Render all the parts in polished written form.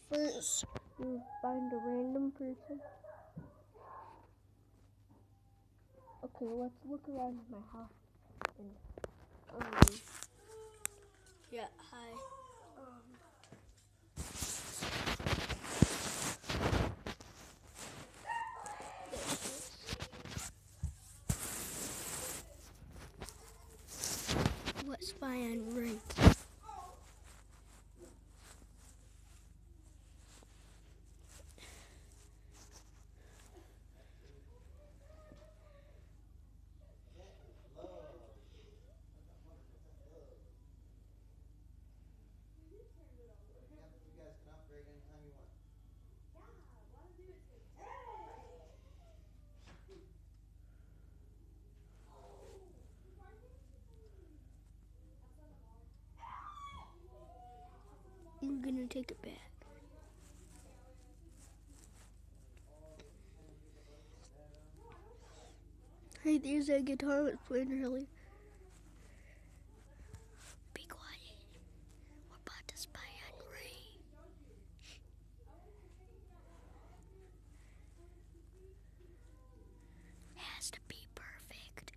First, you find a random person. Okay, let's look around my house. And, yeah, hi. What spy on ring? I'm gonna take it back. Hey, there's that guitar I was playing earlier. Be quiet. We're about to spy on Ray. Has to be perfect.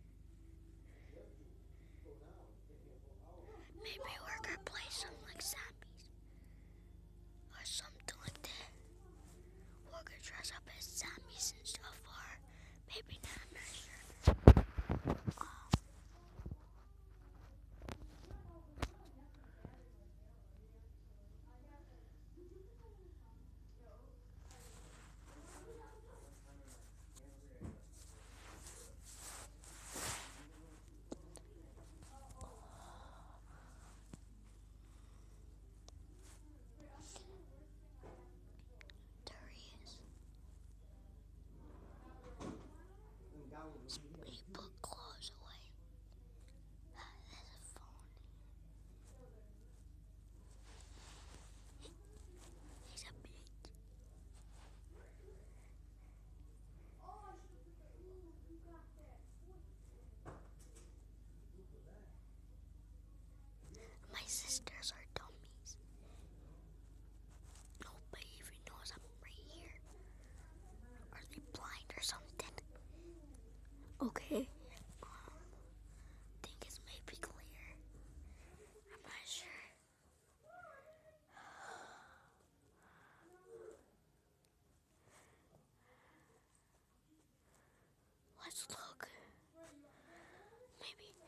Maybe we're gonna play something like zombies. Or something like that. We're gonna dress up as zombies and stuff, or maybe not, I'm not sure. There he is. He put clothes away. That's a phone. He's a bitch. My sisters are dummies. Nobody even knows I'm right here. Are they blind or something? Okay. Think it's maybe clear. I'm not sure. Let's look. Maybe